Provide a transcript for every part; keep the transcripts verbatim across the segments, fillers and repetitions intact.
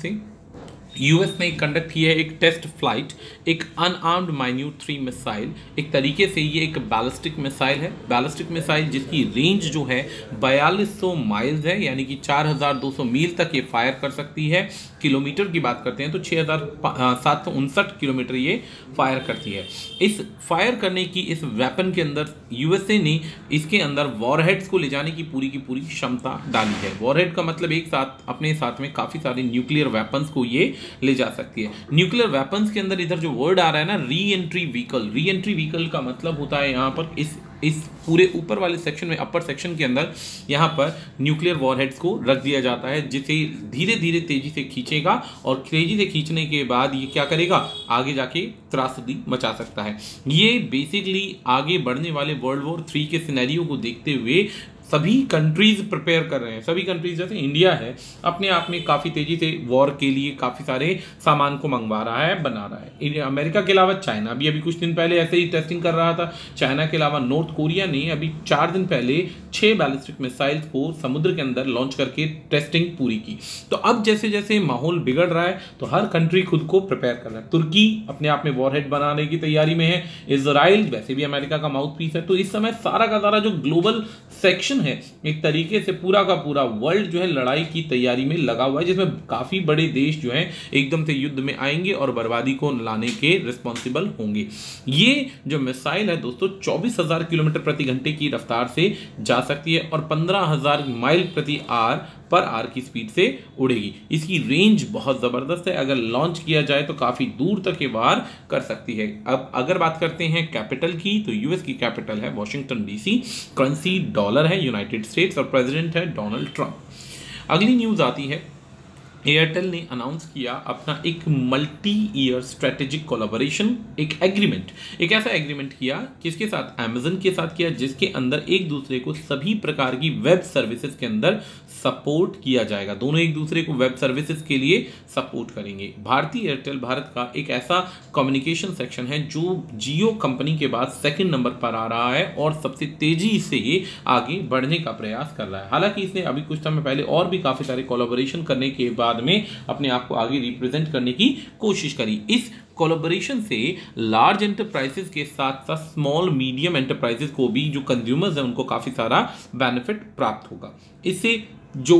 से यूएस ने कंडक्ट किया है एक टेस्ट फ्लाइट, एक अनआर्म्ड माइन्यूट थ्री मिसाइल। एक तरीके से ये एक बैलिस्टिक मिसाइल है, बैलिस्टिक मिसाइल जिसकी रेंज जो है बयालीस सौ माइल्स है, यानी कि चार हज़ार दो सौ मील तक ये फायर कर सकती है। किलोमीटर की बात करते हैं तो छः हज़ार सात सौ उनसठ किलोमीटर ये फायर करती है। इस फायर करने की इस वेपन के अंदर यूएसए ने इसके अंदर वॉरहेड्स को ले जाने की पूरी की पूरी क्षमता डाली है। वॉरहेड का मतलब एक साथ अपने साथ में काफ़ी सारे न्यूक्लियर वेपन्स को ये ले जा सकती है। न्यूक्लियर वेपन्स के अंदर इधर जो वर्ड आ रहा है ना, re entry vehicle, re entry vehicle का मतलब होता है यहाँ पर इस इस पूरे ऊपर वाले सेक्शन में, अपर सेक्शन के अंदर यहाँ पर न्यूक्लियर वॉरहेड्स को रख दिया जाता है, जिसे धीरे धीरे तेजी से खींचेगा और तेजी से खींचने के बाद ये क्या करेगा, आगे जाके त्रासदी मचा सकता है। ये बेसिकली आगे बढ़ने वाले वर्ल्ड वॉर थ्री के सिनेरियो को देखते हुए सभी कंट्रीज प्रिपेयर कर रहे हैं। सभी कंट्रीज जैसे इंडिया है अपने आप में काफ़ी तेजी से वॉर के लिए काफ़ी सारे सामान को मंगवा रहा है, बना रहा है। अमेरिका के अलावा चाइना भी अभी कुछ दिन पहले ऐसे ही टेस्टिंग कर रहा था। चाइना के अलावा नॉर्थ कोरिया ने अभी चार दिन पहले छः बैलिस्टिक मिसाइल्स को समुद्र के अंदर लॉन्च करके टेस्टिंग पूरी की। तो अब जैसे जैसे माहौल बिगड़ रहा है तो हर कंट्री खुद को प्रिपेयर कर रहा है। तुर्की अपने आप में वॉरहेड बनाने की तैयारी में है। इजराइल वैसे भी अमेरिका का माउथ पीस है। तो इस समय सारा का सारा जो ग्लोबल सेक्शन है, एक तरीके से पूरा का पूरा वर्ल्ड जो है लड़ाई की तैयारी में लगा हुआ है, जिसमें काफी बड़े देश जो हैं एकदम से युद्ध में आएंगे और बर्बादी को लाने के रिस्पॉन्सिबल होंगे। ये जो मिसाइल है दोस्तों चौबीस हजार किलोमीटर प्रति घंटे की रफ्तार से जा सकती है और पंद्रह हजार माइल प्रति आर पर आर की स्पीड से उड़ेगी। इसकी रेंज बहुत जबरदस्त है। अगर लॉन्च किया जाए तो काफी दूर तक ये वार कर सकती है। अब अगर बात करते हैं कैपिटल की, तो यूएस की कैपिटल है वॉशिंगटन डीसी, करेंसी डॉलर है यूनाइटेड स्टेट्स और प्रेसिडेंट है डोनाल्ड ट्रंप। अगली न्यूज आती है, एयरटेल ने अनाउंस किया अपना एक मल्टी ईयर स्ट्रेटेजिक कोलैबोरेशन, एक एग्रीमेंट, एक ऐसा एग्रीमेंट किया किसके साथ, अमेजन के साथ किया, जिसके अंदर एक दूसरे को सभी प्रकार की वेब सर्विसेज के अंदर सपोर्ट किया जाएगा। दोनों एक दूसरे को वेब सर्विसेज के लिए सपोर्ट करेंगे। भारतीय एयरटेल भारत का एक ऐसा कम्युनिकेशन सेक्शन है जो जियो कंपनी के बाद सेकंड नंबर पर आ रहा है और सबसे तेजी से ये आगे बढ़ने का प्रयास कर रहा है। हालांकि इसने अभी कुछ समय पहले और भी काफी सारे कोलैबोरेशन करने के बाद में अपने आप को आगे रिप्रेजेंट करने की कोशिश करी। इस कोलैबोरेशन से लार्ज एंटरप्राइजेस के साथ साथ स्मॉल मीडियम एंटरप्राइजेस को भी, जो कंज्यूमर्स हैं, उनको काफी सारा बेनिफिट प्राप्त होगा। इससे जो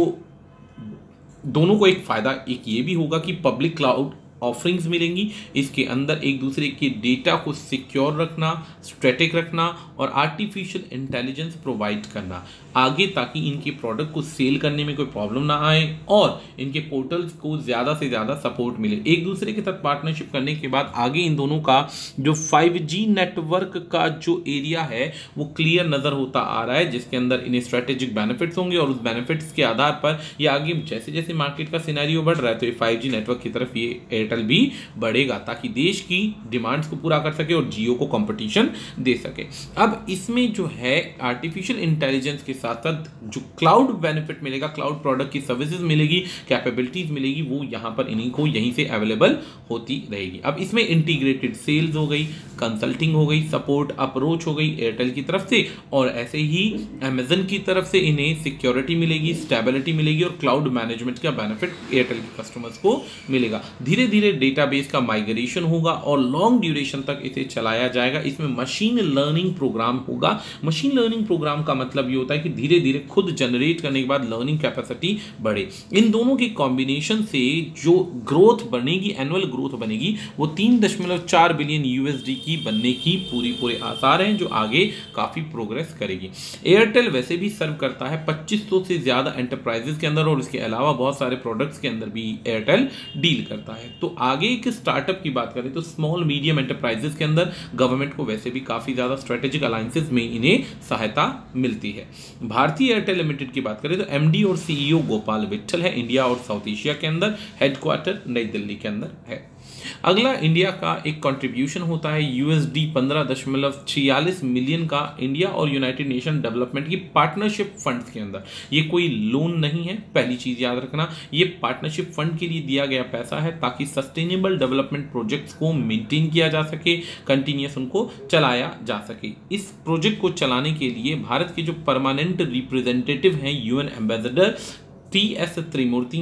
दोनों को एक फायदा एक ये भी होगा कि पब्लिक क्लाउड ऑफरिंग्स मिलेंगी। इसके अंदर एक दूसरे के डेटा को सिक्योर रखना, स्ट्रेटेजिक रखना और आर्टिफिशियल इंटेलिजेंस प्रोवाइड करना आगे, ताकि इनके प्रोडक्ट को सेल करने में कोई प्रॉब्लम ना आए और इनके पोर्टल्स को ज़्यादा से ज़्यादा सपोर्ट मिले। एक दूसरे के साथ पार्टनरशिप करने के बाद आगे इन दोनों का जो फाइव जी नेटवर्क का जो एरिया है वो क्लियर नज़र होता आ रहा है, जिसके अंदर इन्हें स्ट्रेटेजिक बेनिफिट्स होंगे और उस बेनिफिट्स के आधार पर ये आगे जैसे जैसे मार्केट का सिनेरियो बढ़ रहा है तो ये फाइव जी नेटवर्क की तरफ ये एयरटेल भी बढ़ेगा, ताकि देश की डिमांड्स को पूरा कर सके और जियो को कंपटीशन दे सके। अब इसमें जो है आर्टिफिशियल इंटेलिजेंस के साथ साथ जो क्लाउड बेनिफिट मिलेगा, क्लाउड प्रोडक्ट की सर्विसेज मिलेगी, कैपेबिलिटीज मिलेगी, वो यहां पर इन्हीं को यहीं से अवेलेबल होती रहेगी। अब इसमें इंटीग्रेटेड सेल्स हो गई, कंसल्टिंग हो गई, सपोर्ट अप्रोच हो गई एयरटेल की तरफ से, और ऐसे ही अमेजन की तरफ से इन्हें सिक्योरिटी मिलेगी, स्टेबिलिटी मिलेगी और क्लाउड मैनेजमेंट का बेनिफिट एयरटेल के कस्टमर्स को मिलेगा। धीरे धीरे डेटाबेस का माइग्रेशन होगा और लॉन्ग ड्यूरेशन तक इसे चलाया जाएगा। इसमें मशीन लर्निंग प्रोग्राम होगा। मशीन लर्निंग प्रोग्राम का मतलब ये होता है कि धीरे धीरे खुद जनरेट करने के बाद लर्निंग कैपेसिटी बढ़े। इन दोनों के कॉम्बिनेशन से जो ग्रोथ बनेगी, एनुअल ग्रोथ बनेगी, वो तीन दशमलव चार बिलियन यूएसडी की बनने की पूरी पूरे आसार हैं, जो आगे काफी प्रोग्रेस करेगी। एयरटेल वैसे भी सर्व करता है पच्चीस सौ से ज्यादा एंटरप्राइजेस के अंदर और इसके अलावा बहुत सारे प्रोडक्ट्स के अंदर भी एयरटेल डील करता है। तो आगे एक स्टार्टअप की बात करें तो स्मॉल मीडियम एंटरप्राइजेस के अंदर गवर्नमेंट को वैसे भी काफी ज्यादा स्ट्रेटेजिक अलायंसेस में इन्हें सहायता मिलती है। भारतीय एयरटेल लिमिटेड की बात करें तो एमडी और सीईओ गोपाल विट्ठल है। इंडिया और साउथ एशिया के अंदर, हेडक्वार्टर नई दिल्ली के अंदर है। अगला इंडिया का एक कंट्रीब्यूशन होता है यूएसडी पंद्रह दशमलव छियालीस मिलियन का इंडिया और यूनाइटेड नेशन डेवलपमेंट की पार्टनरशिप फंड्स के अंदर। ये कोई लोन नहीं है, पहली चीज याद रखना, ये पार्टनरशिप फंड के लिए दिया गया पैसा है ताकि सस्टेनेबल डेवलपमेंट प्रोजेक्ट्स को मेंटेन किया जा सके, कंटिन्यूस उनको चलाया जा सके। इस प्रोजेक्ट को चलाने के लिए भारत के जो परमानेंट रिप्रेजेंटेटिव हैं, UN ambassador T S Tirumurti हैं,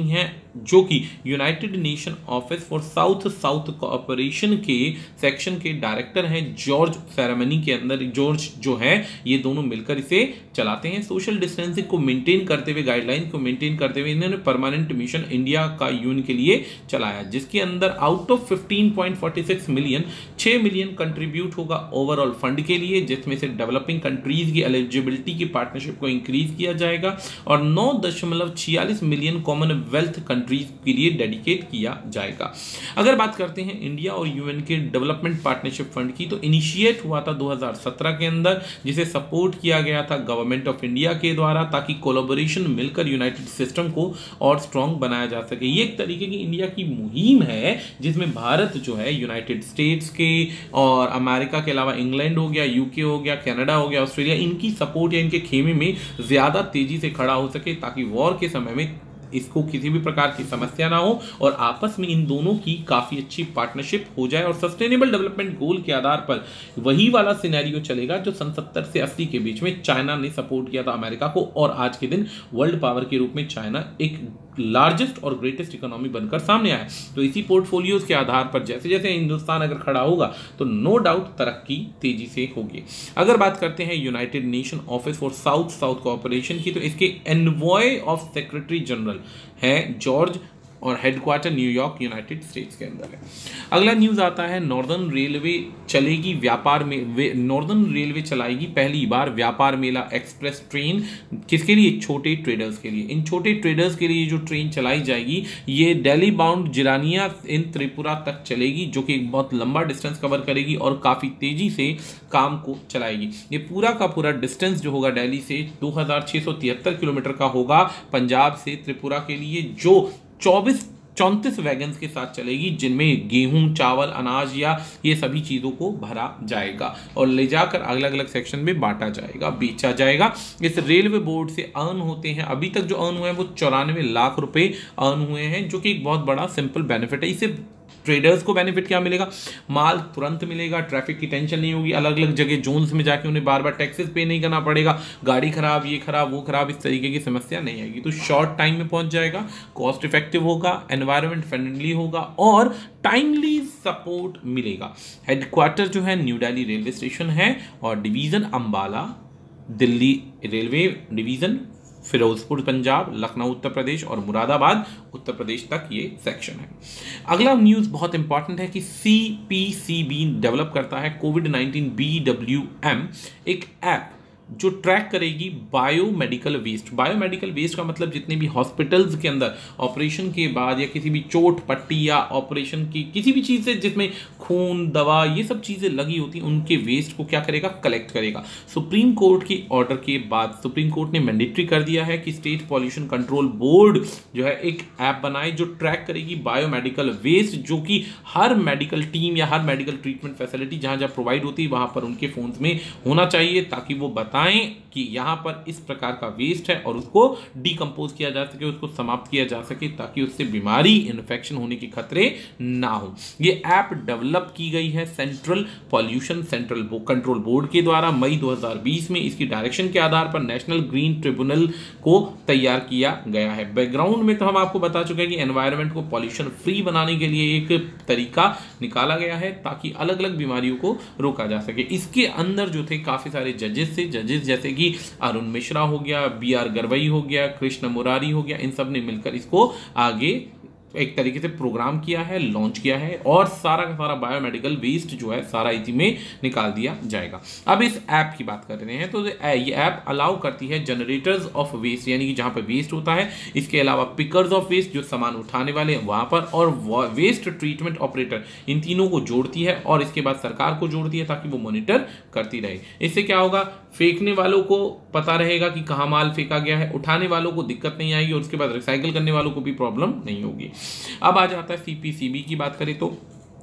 जो कि United Nation office for south south cooperation के सेक्शन के डायरेक्टर हैं जॉर्ज सेरेमनी के अंदर। जॉर्ज जो है ये दोनों मिलकर इसे चलाते हैं। सोशल डिस्टेंसिंग को मेंटेन करते हुए, गाइडलाइन को मेंटेन करते हुए इन्होंने परमानेंट मिशन इंडिया का यूएन के लिए चलाया, जिसके अंदर out of fifteen point four six million छह मिलियन कंट्रीब्यूट होगा ओवरऑल फंड के लिए, जिसमें से डेवलपिंग कंट्रीज की एलिजिबिलिटी की पार्टनरशिप को इंक्रीज किया जाएगा और नौ दशमलव छियालीस मिलियन कॉमनवेल्थ कंट्रीज के लिए डेडिकेट किया जाएगा। अगर बात करते हैं इंडिया और यूएन के डेवलपमेंट पार्टनरशिप फंड की, तो इनिशिएट हुआ था दो हज़ार सत्रह के अंदर, जिसे सपोर्ट किया गया था गवर्नमेंट ऑफ इंडिया के द्वारा, ताकि कोलैबोरेशन मिलकर यूनाइटेड सिस्टम को और स्ट्रांग बनाया जा सके। ये एक तरीके की इंडिया की मुहिम है जिसमें भारत जो है यूनाइटेड स्टेट्स के और अमेरिका के अलावा इंग्लैंड हो गया, यूके हो गया, कनाडा हो गया, ऑस्ट्रेलिया, इनकी सपोर्ट या इनके खेमे में ज्यादा तेजी से खड़ा हो सके, ताकि वॉर के समय में इसको किसी भी प्रकार की समस्या ना हो और आपस में इन दोनों की काफी अच्छी पार्टनरशिप हो जाए और सस्टेनेबल डेवलपमेंट गोल के आधार पर वही वाला सिनेरियो चलेगा जो सन सत्तर से अस्सी के बीच में चाइना ने सपोर्ट किया था अमेरिका को, और आज के दिन वर्ल्ड पावर के रूप में चाइना एक लार्जेस्ट और ग्रेटेस्ट इकोनॉमी बनकर सामने आया। तो इसी पोर्टफोलियोज के आधार पर जैसे जैसे हिंदुस्तान अगर खड़ा होगा तो नो डाउट तरक्की तेजी से होगी। अगर बात करते हैं United Nation office for south south cooperation की, तो इसके एनवॉय ऑफ सेक्रेटरी जनरल है जॉर्ज और हेडक्वार्टर न्यूयॉर्क यूनाइटेड स्टेट्स के अंदर है। अगला न्यूज आता है नॉर्दर्न रेलवे चलेगी व्यापार में नॉर्दर्न रेलवे चलाएगी पहली बार व्यापार मेला एक्सप्रेस ट्रेन। किसके लिए? छोटे ट्रेडर्स के लिए। इन छोटे ट्रेडर्स के लिए जो ट्रेन चलाई जाएगी ये दिल्ली बाउंड जिरानिया इन त्रिपुरा तक चलेगी, जो कि एक बहुत लंबा डिस्टेंस कवर करेगी और काफी तेजी से काम को चलाएगी। ये पूरा का पूरा डिस्टेंस जो होगा दिल्ली से दो हजार छह सौ तिहत्तर किलोमीटर का होगा पंजाब से त्रिपुरा के लिए, जो चौबीस चौंतीस वैगन्स के साथ चलेगी, जिनमें गेहूं, चावल, अनाज या ये सभी चीजों को भरा जाएगा और ले जाकर अलग अलग सेक्शन में बांटा जाएगा, बेचा जाएगा। इस रेलवे बोर्ड से अर्न होते हैं, अभी तक जो अर्न हुए हैं वो चौरानवे लाख रुपए अर्न हुए हैं, जो कि एक बहुत बड़ा सिंपल बेनिफिट है। इसे ट्रेडर्स को बेनिफिट क्या मिलेगा? माल तुरंत मिलेगा, ट्रैफिक की टेंशन नहीं होगी, अलग अलग जगह जोन्स में जाके उन्हें बार बार टैक्सेस पे नहीं करना पड़ेगा, गाड़ी खराब, ये खराब, वो खराब, इस तरीके की समस्या नहीं आएगी। तो शॉर्ट टाइम में पहुंच जाएगा, कॉस्ट इफेक्टिव होगा, एनवायरमेंट फ्रेंडली होगा और टाइमली सपोर्ट मिलेगा। हेडक्वार्टर जो है न्यू दिल्ली रेलवे स्टेशन है और division Ambala, Delhi railway division, Firozpur Punjab, Lucknow Uttar Pradesh और मुरादाबाद उत्तर प्रदेश तक ये सेक्शन है। अगला न्यूज बहुत इंपॉर्टेंट है कि C P C B develop करता है COVID nineteen B W M, एक ऐप जो ट्रैक करेगी बायोमेडिकल वेस्ट। बायोमेडिकल वेस्ट का मतलब जितने भी हॉस्पिटल्स के अंदर ऑपरेशन के बाद या किसी भी चोट पट्टी या ऑपरेशन की किसी भी चीज़ से जिसमें खून, दवा, ये सब चीज़ें लगी होती हैं, उनके वेस्ट को क्या करेगा? कलेक्ट करेगा। सुप्रीम कोर्ट के ऑर्डर के बाद सुप्रीम कोर्ट ने मैंडेटरी कर दिया है कि स्टेट पॉल्यूशन कंट्रोल बोर्ड जो है एक ऐप बनाए जो ट्रैक करेगी बायोमेडिकल वेस्ट, जो कि हर मेडिकल टीम या हर मेडिकल ट्रीटमेंट फैसिलिटी जहाँ जहाँ प्रोवाइड होती है वहाँ पर उनके फोन्स में होना चाहिए, ताकि वो बताएं कि यहां पर इस प्रकार का वेस्ट है और उसको डीकंपोज किया जा सके, उसको समाप्त किया जा सके, ताकि उससे बीमारी, इन्फेक्शन होने के खतरे ना हो। ये ऐप डेवलप की गई है central pollution central control board के द्वारा मई दो हज़ार बीस में। इसकी डायरेक्शन के आधार पर नेशनल ग्रीन ट्रिब्यूनल को तैयार किया गया है। बैकग्राउंड में तो हम आपको बता चुके हैं कि एनवायरनमेंट को पॉल्यूशन फ्री बनाने के लिए एक तरीका निकाला गया है ताकि अलग अलग बीमारियों को रोका जा सके। इसके अंदर जो थे काफी सारे जजेस थे, जजेस जैसे कि अरुण मिश्रा हो गया, बी आर गरवई हो गया, कृष्ण मुरारी हो गया, इन सब ने मिलकर इसको आगे एक तरीके से प्रोग्राम किया है, लॉन्च किया है और सारा का सारा बायोमेडिकल वेस्ट जो है सारा इसी में निकाल दिया जाएगा। अब इस ऐप की बात कर रहे हैं तो ये ऐप अलाउ करती है जनरेटर्स ऑफ वेस्ट, यानी कि जहां पर वेस्ट होता है, इसके अलावा पिकर्स ऑफ वेस्ट जो सामान उठाने वाले हैं वहां पर, और वेस्ट ट्रीटमेंट ऑपरेटर, इन तीनों को जोड़ती है और इसके बाद सरकार को जोड़ती है ताकि वो मॉनिटर करती रहे। इससे क्या होगा? फेंकने वालों को पता रहेगा कि कहाँ माल फेंका गया है, उठाने वालों को दिक्कत नहीं आएगी और उसके बाद रिसाइकिल करने वालों को भी प्रॉब्लम नहीं होगी। अब आ जाता है सीपीसीबी की बात करें तो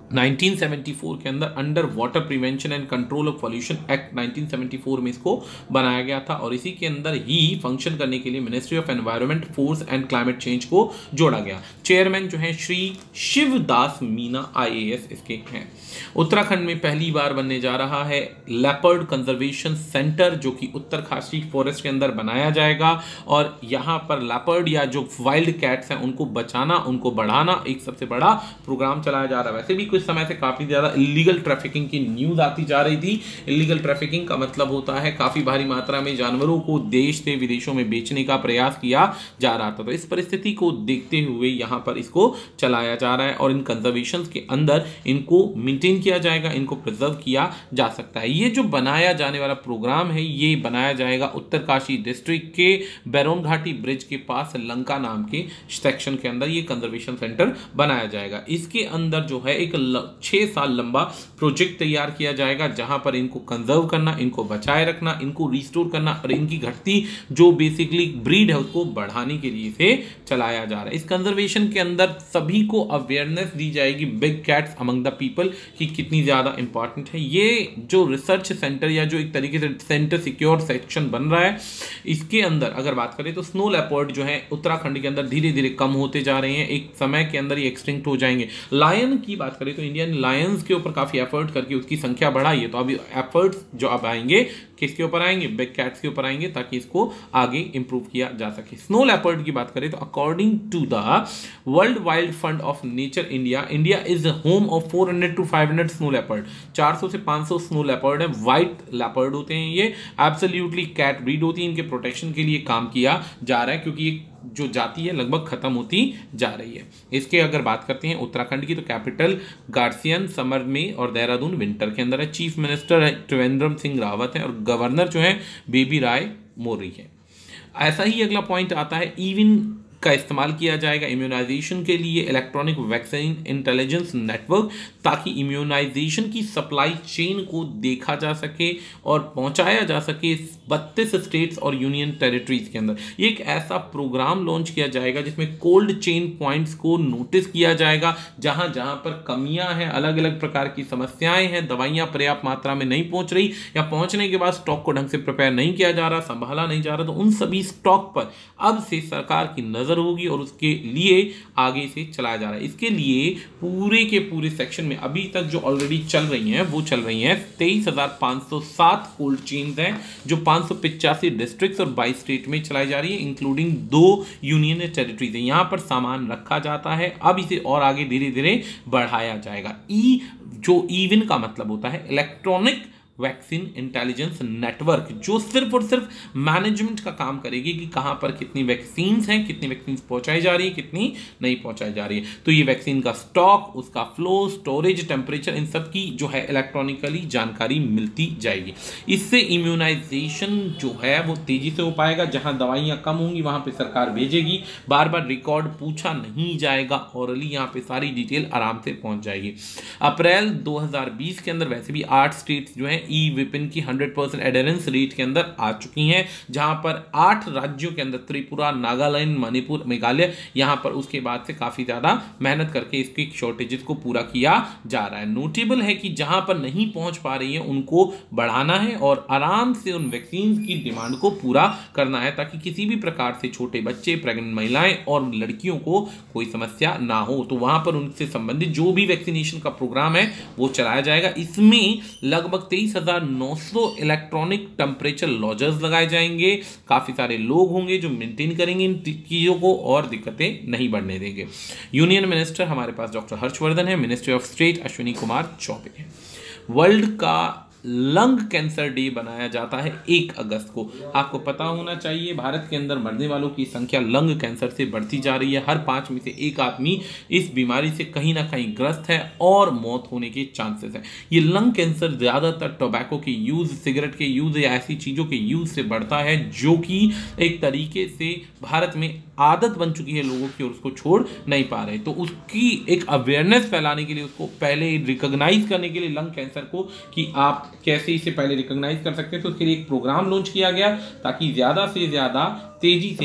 नाइनटीन सेवेंटी फोर के अंदर under water prevention and control of pollution act nineteen seventy four में इसको बनाया गया था और इसी के अंदर ही फंक्शन करने के लिए ministry of environment, forest and climate change को जोड़ा गया। चेयरमैन जो है श्री शिवदास मीना आईएएस इसके हैं। उत्तराखंड में पहली बार बनने जा रहा है लेपर्ड कंजर्वेशन सेंटर, जो कि उत्तरकाशी फॉरेस्ट के अंदर बनाया जाएगा और यहाँ पर लेपर्ड या जो वाइल्ड कैट्स हैं उनको बचाना, उनको बढ़ाना एक सबसे बड़ा प्रोग्राम चलाया जा रहा है। वैसे भी कुछ समय से काफी ज्यादा इलीगल ट्रैफिकिंग की न्यूज आती जा रही थी। इलीगल ट्रैफिकिंग का मतलब होता है काफी भारी मात्रा में जानवरों को देश से विदेशों में बेचने का प्रयास किया जा रहा था। तो इस परिस्थिति को देखते हुए यहाँ पर इसको चलाया जा रहा है और इन कंजर्वेशन के अंदर इनको मेंटेन किया जाएगा, इनको प्रिजर्व किया जा सकता है। ये जो बनाया जाने वाला प्रोग्राम है ये बनाया जाएगा उत्तरकाशी डिस्ट्रिक्ट के बैरोन घाटी ब्रिज के पास लंका नाम के सेक्शन के अंदर ये कंजर्वेशन सेंटर बनाया जाएगा। इसके अंदर जो है एक छह साल लंबा प्रोजेक्ट तैयार किया जाएगा जहां पर इनको कंजर्व करना, इनको बचाए रखना, इनको रिस्टोर करना और इनकी घटती जो बेसिकली ब्रीड है उसको बढ़ाने के लिए से चलाया जा रहा है। इस कंजर्वेशन के अंदर सभी को अवेयरनेस दी जाएगी big cats among the people की कितनी ज्यादा इंपॉर्टेंट है। ये जो रिसर्च सेंटर या जो एक तरीके से सेंटर सिक्योर सेक्शन बन रहा है इसके अंदर अगर बात करें तो स्नो लेपर्ड जो है उत्तराखंड के अंदर धीरे धीरे कम होते जा रहे हैं, एक समय के अंदर ये एक्सटिंक्ट हो जाएंगे। लायन की बात करें तो इंडियन लायंस के ऊपर काफी एफर्ट करके उसकी संख्या बढ़ाई है, तो अभी एफर्ट्स जो अब आएंगे किसके ऊपर आएंगे, बिग कैट्स के ऊपर आएंगे ताकि इसको आगे इंप्रूव किया जा सके। स्नो लेपर्ड की बात करें तो according to the world wild fund of nature India, India is home of four hundred to five hundred snow leopard. चार सौ से पाँच सौ स्नो लेपर्ड है, व्हाइट लेपर्ड होते हैं ये, एब्सोल्युटली कैट ब्रीड होती है। इनके प्रोटेक्शन के लिए काम किया जा रहा है क्योंकि ये जो जाति है लगभग खत्म होती जा रही है। इसके अगर बात करते हैं उत्तराखंड की तो कैपिटल गार्सियन समर में और देहरादून विंटर के अंदर है। चीफ मिनिस्टर है त्रिवेंद्र सिंह रावत है और गवर्नर जो है बेबी राय मौर्य है। ऐसा ही अगला पॉइंट आता है इविन का इस्तेमाल किया जाएगा इम्यूनाइजेशन के लिए, इलेक्ट्रॉनिक वैक्सीन इंटेलिजेंस नेटवर्क, ताकि इम्यूनाइजेशन की सप्लाई चेन को देखा जा सके और पहुंचाया जा सके बत्तीस स्टेट्स और यूनियन टेरिटरीज के अंदर। ये एक ऐसा प्रोग्राम लॉन्च किया जाएगा जिसमें कोल्ड चेन पॉइंट्स को नोटिस किया जाएगा, जहां जहां पर कमियां हैं, अलग अलग प्रकार की समस्याएं हैं, दवाइयां पर्याप्त मात्रा में नहीं पहुंच रही या पहुंचने के बाद स्टॉक को ढंग से प्रिपेयर नहीं किया जा रहा, संभाला नहीं जा रहा, तो उन सभी स्टॉक पर अब से सरकार की नजर होगी और उसके लिए आगे से चलाया जा रहा है। इसके लिए पूरे के पूरे सेक्शन में अभी तक जो ऑलरेडी चल रही हैं वो चल रही हैं तेईस हजार पाँच सौ सात कोल्ड चेन्स हैं जो पाँच सौ पिचासी डिस्ट्रिक्ट्स और बाईस स्टेट में चलाई जा रही है, इंक्लूडिंग दो यूनियन टेरिटरीज है। यहां पर सामान रखा जाता है, अब इसे और आगे धीरे धीरे बढ़ाया जाएगा। ई जो इविन का मतलब होता है इलेक्ट्रॉनिक वैक्सीन इंटेलिजेंस नेटवर्क, जो सिर्फ और सिर्फ मैनेजमेंट का काम करेगी कि कहां पर कितनी वैक्सीन्स हैं, कितनी वैक्सीन्स पहुंचाई जा रही है, कितनी नहीं पहुंचाई जा रही है। तो ये वैक्सीन का स्टॉक, उसका फ्लो, स्टोरेज, टेम्परेचर, इन सब की जो है इलेक्ट्रॉनिकली जानकारी मिलती जाएगी। इससे इम्यूनाइजेशन जो है वो तेजी से हो पाएगा। जहां दवाइयां कम होंगी वहां पे सरकार भेजेगी, बार बार रिकॉर्ड पूछा नहीं जाएगा, ऑरली यहाँ पे सारी डिटेल आराम से पहुंच जाएगी। अप्रैल दो हजार बीस के अंदर वैसे भी आठ स्टेट्स जो है ई विपिन की हंड्रेड परसेंट एडेरेंस रेट के अंदर आ चुकी हैं, जहां पर आठ राज्यों के अंदर त्रिपुरा, नागालैंड, मणिपुर, मेघालय, यहां पर उसके बाद से काफी ज्यादा मेहनत करके इसकी शॉर्टेजेस को पूरा किया जा रहा है। नोटेबल है कि जहां पर नहीं पहुंच पा रही है उनको बढ़ाना है और आराम से उन वैक्सीन की डिमांड को पूरा करना है ताकि किसी भी प्रकार से छोटे बच्चे, प्रेग्नेंट महिलाएं और लड़कियों को कोई समस्या ना हो। तो वहां पर उनसे संबंधित जो भी वैक्सीनेशन का प्रोग्राम है वो चलाया जाएगा। इसमें लगभग तेईस हजार नौ सौ इलेक्ट्रॉनिक टेम्परेचर लॉजर्स लगाए जाएंगे। काफी सारे लोग होंगे जो मेंटेन करेंगे इन चीजों को और दिक्कतें नहीं बढ़ने देंगे। यूनियन मिनिस्टर हमारे पास डॉक्टर हर्षवर्धन है, ministry of state Ashwini Kumar Choubey है। वर्ल्ड का लंग कैंसर डे बनाया जाता है एक अगस्त को। आपको पता होना चाहिए भारत के अंदर मरने वालों की संख्या लंग कैंसर से बढ़ती जा रही है। हर पांच में से एक आदमी इस बीमारी से कहीं ना कहीं ग्रस्त है और मौत होने के चांसेस है। ये लंग कैंसर ज्यादातर टोबैको के यूज, सिगरेट के यूज या ऐसी चीजों के यूज से बढ़ता है जो कि एक तरीके से भारत में आदत बन चुकी है लोगों की और उसको छोड़ नहीं पा रहे। तो उसकी एक अवेयरनेस फैलाने के लिए, उसको पहले रिकॉग्नाइज करने के लिए लंग कैंसर को कि आप कैसे इसे पहले रिकॉग्नाइज कर सकते हैं, तो उसके लिए एक प्रोग्राम लॉन्च किया गया ताकि ज्यादा से ज्यादा तेजी से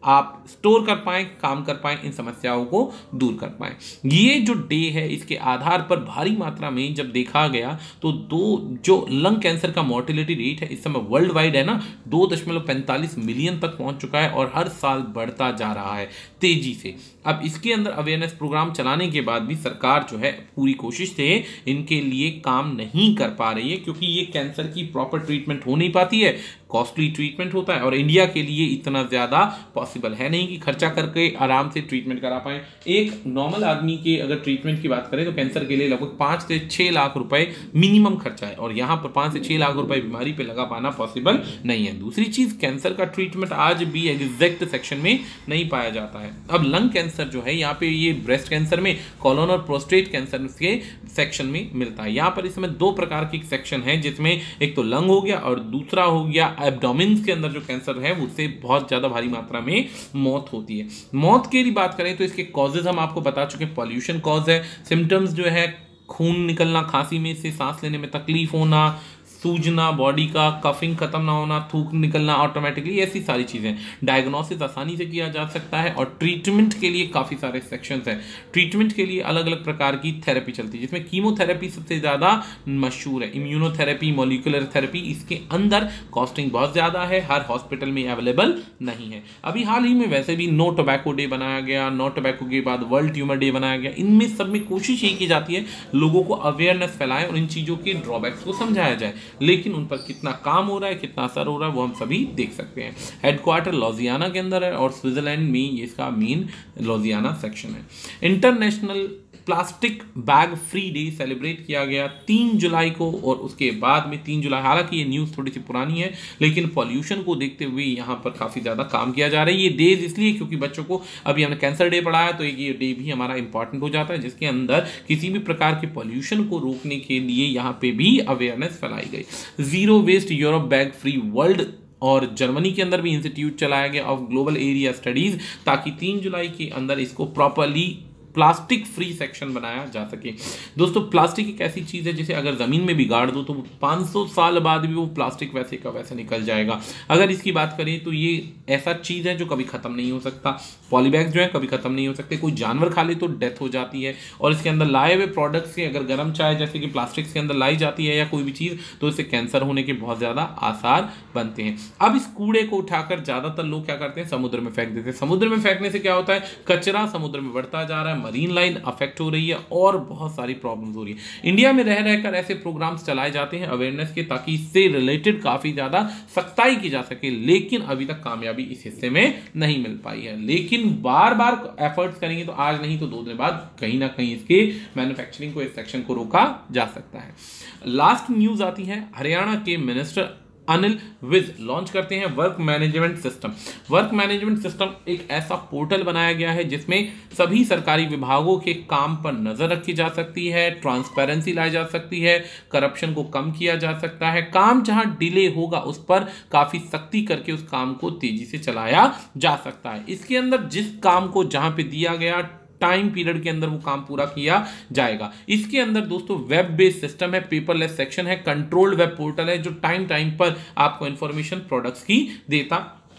आप स्टोर कर पाएं, काम कर पाएं, इन समस्याओं को दूर कर पाएं। ये जो डे है इसके आधार पर भारी मात्रा में जब देखा गया तो दो जो लंग कैंसर का मोर्टेलिटी रेट है इस समय वर्ल्ड वाइड है ना दो दशमलव पैंतालीस मिलियन तक पहुंच चुका है और हर साल बढ़ता जा रहा है तेजी से। अब इसके अंदर अवेयरनेस प्रोग्राम चलाने के बाद भी सरकार जो है पूरी कोशिश से इनके लिए काम नहीं कर पा रही है, क्योंकि ये कैंसर की प्रॉपर ट्रीटमेंट हो नहीं पाती है, कॉस्टली ट्रीटमेंट होता है और इंडिया के लिए इतना ज़्यादा पॉसिबल है नहीं कि खर्चा करके आराम से ट्रीटमेंट करा पाएं। एक नॉर्मल आदमी के अगर ट्रीटमेंट की बात करें तो कैंसर के लिए लगभग पाँच से छः लाख रुपए मिनिमम खर्चा है और यहाँ पर पाँच से छः लाख रुपए बीमारी पे लगा पाना पॉसिबल नहीं है। दूसरी चीज़, कैंसर का ट्रीटमेंट आज भी एग्जैक्ट सेक्शन में नहीं पाया जाता है। अब लंग कैंसर जो है यहाँ पे ये ब्रेस्ट कैंसर में, कॉलोन और प्रोस्टेट कैंसर के सेक्शन में मिलता है। यहाँ पर इस समय दो प्रकार के सेक्शन है जिसमें एक तो लंग हो गया और दूसरा हो गया एब्डोमेन के अंदर जो कैंसर है उससे बहुत ज़्यादा भारी मात्रा में मौत होती है। मौत की बात करें तो इसके कॉजेज हम आपको बता चुके हैं, पॉल्यूशन कॉज है, सिम्टम्स जो है खून निकलना, खांसी में से सांस लेने में तकलीफ होना, सूजना बॉडी का, कफिंग खत्म ना होना, थूक निकलना ऑटोमेटिकली, ऐसी सारी चीज़ें। डायग्नोसिस आसानी से किया जा सकता है और ट्रीटमेंट के लिए काफ़ी सारे सेक्शंस हैं। ट्रीटमेंट के लिए अलग अलग प्रकार की थेरेपी चलती है जिसमें कीमोथेरेपी सबसे ज़्यादा मशहूर है, इम्यूनोथेरेपी, मॉलिक्यूलर थेरेपी। इसके अंदर कॉस्टिंग बहुत ज़्यादा है, हर हॉस्पिटल में अवेलेबल नहीं है। अभी हाल ही में वैसे भी नो टोबैको डे बनाया गया, नो टोबैको के बाद वर्ल्ड ट्यूमर डे बनाया गया। इनमें सब में कोशिश यही की जाती है लोगों को अवेयरनेस फैलाएं और इन चीज़ों के ड्रॉबैक्स को समझाया जाए, लेकिन उन पर कितना काम हो रहा है, कितना असर हो रहा है वो हम सभी देख सकते हैं। हेडक्वार्टर लुजियाना के अंदर है और स्विट्जरलैंड में इसका मेन लुजियाना सेक्शन है। International plastic bag free day celebrate किया गया तीन जुलाई को और उसके बाद में तीन जुलाई, हालांकि ये न्यूज़ थोड़ी सी पुरानी है लेकिन पॉल्यूशन को देखते हुए यहाँ पर काफ़ी ज़्यादा काम किया जा रहा है। ये डेज इसलिए क्योंकि बच्चों को अभी हमने कैंसर डे पढ़ाया तो एक ये डे भी हमारा इंपॉर्टेंट हो जाता है जिसके अंदर किसी भी प्रकार के पॉल्यूशन को रोकने के लिए यहाँ पे भी अवेयरनेस फैलाई गई। Zero waste Europe bag free world और जर्मनी के अंदर भी इंस्टीट्यूट चलाया गया ऑफ ग्लोबल एरिया स्टडीज़ ताकि तीन जुलाई के अंदर इसको प्रॉपरली प्लास्टिक फ्री सेक्शन बनाया जा सके। दोस्तों, प्लास्टिक एक ऐसी चीज़ है जिसे अगर ज़मीन में भी गाड़ दो तो पाँच सौ साल बाद भी वो प्लास्टिक वैसे का वैसे निकल जाएगा। अगर इसकी बात करें तो ये ऐसा चीज़ है जो कभी ख़त्म नहीं हो सकता। पॉलीबैग्स जो है कभी ख़त्म नहीं हो सकते, कोई जानवर खा ले तो डेथ हो जाती है और इसके अंदर लाए हुए प्रोडक्ट्स के अगर गर्म चाय जैसे कि प्लास्टिक के अंदर लाई जाती है या कोई भी चीज़ तो इससे कैंसर होने के बहुत ज़्यादा आसार बनते हैं। अब इस कूड़े को उठाकर ज़्यादातर लोग क्या करते हैं, समुद्र में फेंक देते हैं। समुद्र में फेंकने से क्या होता है, कचरा समुद्र में बढ़ता जा रहा है, मरीन लाइन अफेक्ट हो रही है और बहुत सारी प्रॉब्लम्स हो रही है। इंडिया में रह रहकर ऐसे प्रोग्राम्स चलाए जाते हैं अवेयरनेस के ताकि इससे रिलेटेड काफ़ी ज़्यादा सख्ताई की जा सके, लेकिन अभी तक कामयाबी इस हिस्से में नहीं मिल पाई है। लेकिन बार बार एफर्ट्स करेंगे तो आज नहीं तो दो दिन बाद कहीं ना कहीं इसके मैन्युफैक्चरिंग को, इस सेक्शन को रोका जा सकता है। लास्ट न्यूज आती है, हरियाणा के मिनिस्टर अनिल विज लॉन्च करते हैं work management system. Work management system एक ऐसा पोर्टल बनाया गया है जिसमें सभी सरकारी विभागों के काम पर नजर रखी जा सकती है, ट्रांसपेरेंसी लाई जा सकती है, करप्शन को कम किया जा सकता है, काम जहां डिले होगा उस पर काफी सख्ती करके उस काम को तेजी से चलाया जा सकता है। इसके अंदर जिस काम को जहां पे दिया गया टाइम पीरियड के अंदर वो काम पूरा किया जाएगा। इसके अंदर दोस्तों वेब बेस्ड सिस्टम है, पेपरलेस सेक्शन है, कंट्रोल्ड वेब पोर्टल है जो टाइम टाइम पर आपको इंफॉर्मेशन प्रोडक्ट्स की देता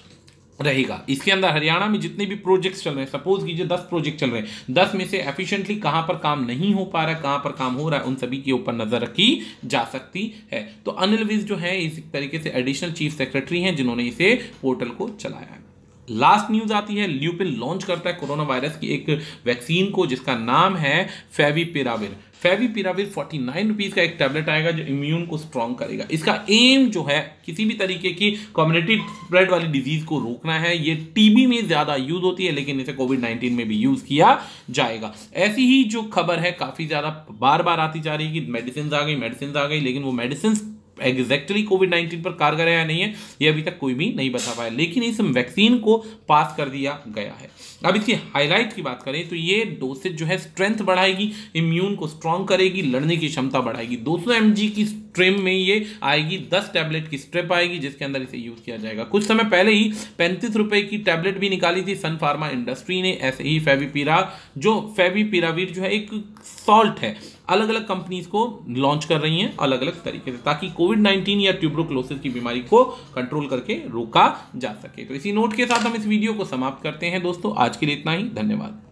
रहेगा। इसके अंदर हरियाणा में जितने भी प्रोजेक्ट्स चल रहे हैं, सपोज कीजिए दस प्रोजेक्ट चल रहे हैं, दस में से एफिशिएंटली कहां पर काम नहीं हो पा रहा है, कहां पर काम हो रहा है, उन सभी के ऊपर नजर रखी जा सकती है। तो अनिल विज जो है इस तरीके से एडिशनल चीफ सेक्रेटरी हैं जिन्होंने इसे पोर्टल को चलाया है। लास्ट न्यूज आती है, ल्यूपिन लॉन्च करता है कोरोना वायरस की एक वैक्सीन को जिसका नाम है favipiravir. Favipiravir forty nine rupees का एक टैबलेट आएगा जो इम्यून को स्ट्रॉन्ग करेगा। इसका एम जो है किसी भी तरीके की कम्युनिटी स्प्रेड वाली डिजीज को रोकना है। ये टीबी में ज़्यादा यूज होती है लेकिन इसे कोविड नाइन्टीन में भी यूज़ किया जाएगा। ऐसी ही जो खबर है काफ़ी ज़्यादा बार बार आती जा रही है कि मेडिसिन आ गई मेडिसिन आ गई लेकिन वो मेडिसिन एग्जैक्टली कोविड नाइन्टीन पर कारगर है या नहीं है ये अभी तक कोई भी नहीं बता पाया, लेकिन इस वैक्सीन को पास कर दिया गया है। अब इसकी हाईलाइट की बात करें तो ये डोसेज जो है स्ट्रेंथ बढ़ाएगी, इम्यून को स्ट्रॉन्ग करेगी, लड़ने की क्षमता बढ़ाएगी। दो सौ एम जी की स्ट्रिम में ये आएगी, दस टैबलेट की स्ट्रिप आएगी जिसके अंदर इसे यूज किया जाएगा। कुछ समय पहले ही पैंतीस रुपए की टैबलेट भी निकाली थी सन फार्मा इंडस्ट्री ने। ऐसे ही फेविपिरा जो फेविपिराविर जो है एक सॉल्ट है अलग अलग कंपनीज को लॉन्च कर रही हैं अलग अलग तरीके से, ताकि कोविड नाइन्टीन या ट्यूबरोक्लोसिस की बीमारी को कंट्रोल करके रोका जा सके। तो इसी नोट के साथ हम इस वीडियो को समाप्त करते हैं दोस्तों। आज के लिए इतना ही, धन्यवाद।